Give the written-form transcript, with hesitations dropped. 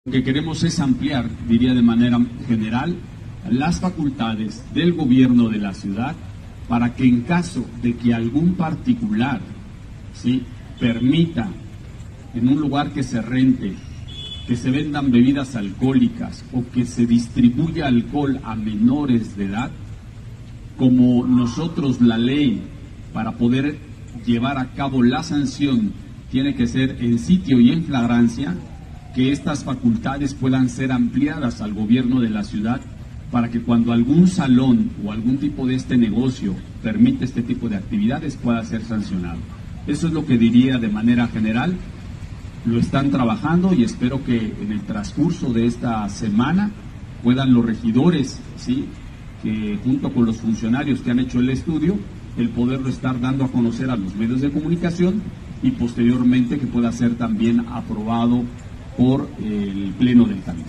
Lo que queremos es ampliar, diría de manera general, las facultades del gobierno de la ciudad para que en caso de que algún particular, ¿sí?, permita en un lugar que se rente que se vendan bebidas alcohólicas o que se distribuya alcohol a menores de edad, como nosotros la ley para poder llevar a cabo la sanción tiene que ser en sitio y en flagrancia, que estas facultades puedan ser ampliadas al gobierno de la ciudad para que cuando algún salón o algún tipo de este negocio permite este tipo de actividades pueda ser sancionado. Eso es lo que diría de manera general. Lo están trabajando y espero que en el transcurso de esta semana puedan los regidores, ¿sí?, que junto con los funcionarios que han hecho el estudio, el poderlo estar dando a conocer a los medios de comunicación y posteriormente que pueda ser también aprobado por el Pleno del Cabildo.